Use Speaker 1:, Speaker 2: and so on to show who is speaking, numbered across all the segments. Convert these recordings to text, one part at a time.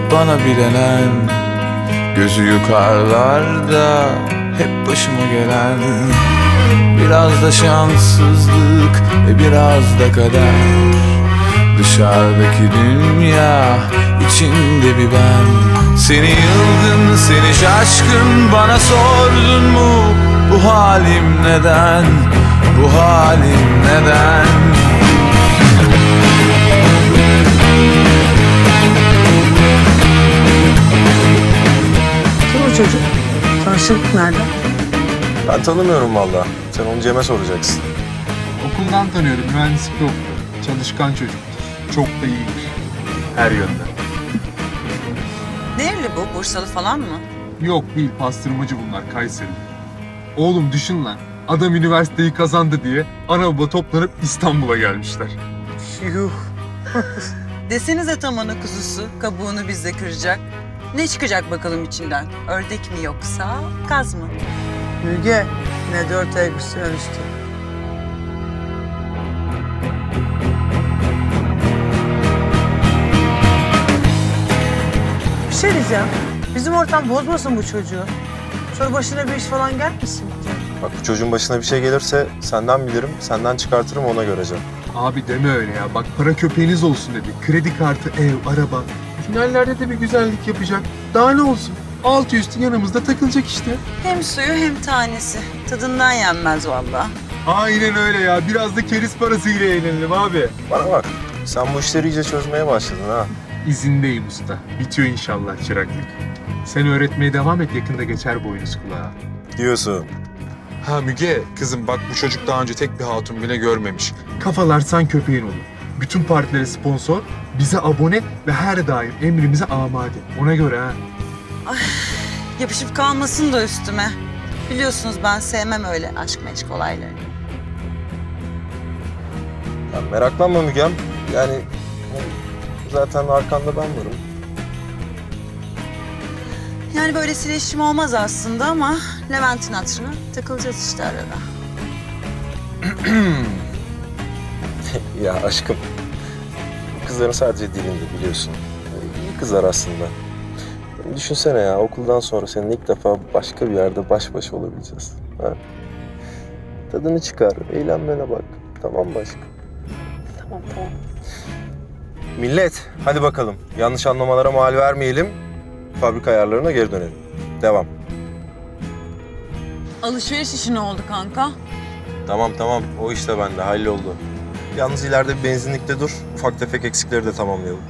Speaker 1: bana bilenen, gözü yukarılarda hep başıma gelen. Biraz da şanssızlık ve biraz da kader. Dışarıdaki dünya, içinde bir ben. Seni yılgın, seni şaşkın, bana sordun mu bu halim neden? Bu halim neden?
Speaker 2: Kim o çocuk? Tanıştık nerede?
Speaker 3: Ben tanımıyorum valla. Sen onu Cem'e soracaksın.
Speaker 4: Okuldan tanıyorum. Mühendislikte okuyor. Çalışkan çocuktur. Çok da iyidir. Her yönden.
Speaker 5: Nereli bu? Bursalı falan mı?
Speaker 4: Yok değil. Pastırmacı bunlar. Kayseri. Oğlum düşün lan. Adam üniversiteyi kazandı diye ana baba toplanıp İstanbul'a gelmişler.
Speaker 2: Yuh.
Speaker 5: Desenize tam ana kuzusu. Kabuğunu bizde kıracak. Ne çıkacak bakalım içinden? Ördek mi yoksa kaz mı?
Speaker 2: Müge, ne 4 ay üstüne düştü. Bir şey diyeceğim. Bizim ortam bozmasın bu çocuğu. Sonra başına bir iş falan gelmesin.
Speaker 3: Bak bu çocuğun başına bir şey gelirse senden bilirim, senden çıkartırım ona göreceğim.
Speaker 4: Abi deme öyle ya. Bak para köpeğiniz olsun dedi. Kredi kartı, ev, araba. Finallerde de bir güzellik yapacak. Daha ne olsun? Altı üstü yanımızda takılacak işte.
Speaker 5: Hem suyu hem tanesi. Tadından yenmez vallahi.
Speaker 4: Aynen öyle ya. Biraz da keriz parasıyla eğlenelim abi.
Speaker 3: Bana bak, sen bu işleri iyice çözmeye başladın ha.
Speaker 4: İzindeyim usta. Bitiyor inşallah çıraklık. Sen öğretmeye devam et, yakında geçer boynuz kulağa.
Speaker 3: Diyorsun.
Speaker 1: Ha Müge, kızım bak bu çocuk daha önce tek bir hatun bile görmemiş.
Speaker 4: Kafalarsan köpeğin olur. Bütün partilere sponsor, bize abone ve her daim emrimize amade. Ona göre ha.
Speaker 5: Yapışıp kalmasın da üstüme. Biliyorsunuz ben sevmem öyle aşk meşk olaylarını.
Speaker 3: Ya meraklanma Mügem. Yani zaten arkanda ben varım.
Speaker 5: Yani böylesine işim olmaz aslında ama Levent'in hatırına takılacağız işte arada.
Speaker 3: Ya aşkım, bu kızların sadece dilinde biliyorsun. İyi kızlar aslında. Düşünsene ya, okuldan sonra seninle ilk defa başka bir yerde baş başa olabileceğiz. Ha? Tadını çıkar, eğlenmene bak. Tamam mı aşkım?
Speaker 5: Tamam.
Speaker 3: Millet, hadi bakalım. Yanlış anlamalara mal vermeyelim. Fabrika ayarlarına geri dönelim. Devam.
Speaker 5: Alışveriş işi ne oldu kanka?
Speaker 3: Tamam. O işte bende. Halloldu. Yalnız ileride bir benzinlikte dur. Ufak tefek eksikleri de tamamlayalım.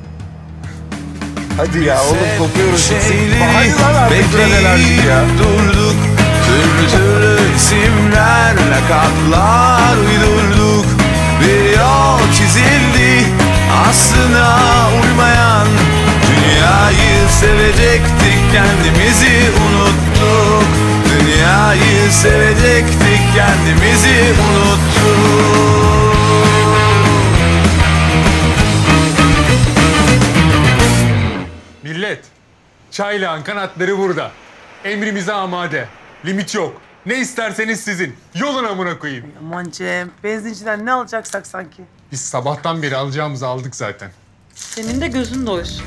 Speaker 3: Hadi ya oğlum kopuyoruz. Hadi lan artık nelercik ya.
Speaker 1: Durduk, türlü isimler, lakaplar uydurduk. Bir yol çizildi, aslına uymayan. Dünyayı sevecektik, kendimizi unuttuk. Dünyayı sevecektik, kendimizi unuttuk.
Speaker 4: Millet, çaylağın kanatları burada. Emrimize amade. Limit yok. Ne isterseniz sizin. Yolun amına koyayım.
Speaker 2: Aman Cem, benzinciden ne alacaksak sanki.
Speaker 4: Biz sabahtan beri alacağımızı aldık zaten.
Speaker 5: Senin de gözün doysun.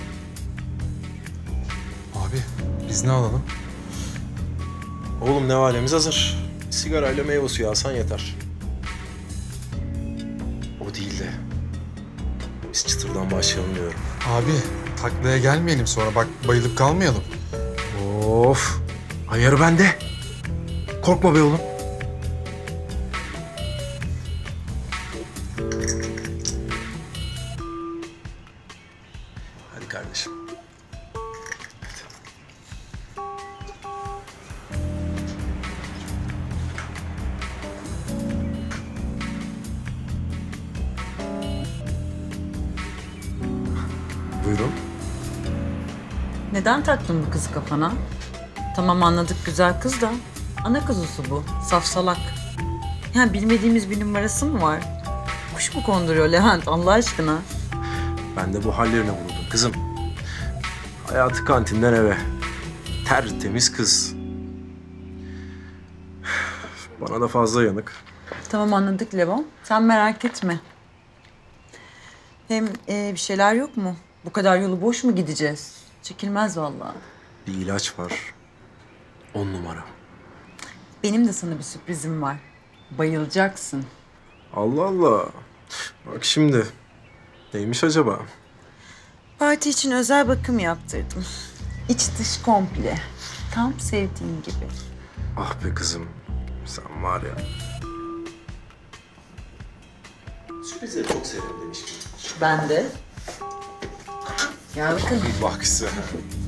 Speaker 1: Abi biz ne alalım?
Speaker 3: Oğlum ne halimiz hazır. Sigarayla meyve suyu alsan yeter. O değil de biz çıtırdan başlayalım diyorum.
Speaker 1: Abi taklaya gelmeyelim sonra bak bayılıp kalmayalım.
Speaker 3: Of. Ayarı bende. Korkma be oğlum. Hadi kardeşim. Buyurun.
Speaker 5: Neden taktın bu kızı kafana? Tamam anladık güzel kız da ana kuzusu bu. Safsalak. Yani bilmediğimiz bir numarası mı var? Kuş mu konduruyor Levent Allah aşkına?
Speaker 3: Ben de bu hallerine vuruldum kızım. Hayatı kantinden eve. Tertemiz kız. Bana da fazla yanık.
Speaker 5: Tamam anladık Levon. Sen merak etme. Hem bir şeyler yok mu? Bu kadar yolu boş mu gideceğiz? Çekilmez vallahi.
Speaker 3: Bir ilaç var. 10 numara.
Speaker 5: Benim de sana bir sürprizim var. Bayılacaksın.
Speaker 3: Allah Allah. Bak şimdi. Neymiş acaba?
Speaker 5: Parti için özel bakım yaptırdım. İç dış komple. Tam sevdiğin gibi.
Speaker 3: Ah be kızım. Sen var ya. Sürprizleri çok severim demiştim.
Speaker 5: Ben de. Gel bakalım.
Speaker 3: Bak sen.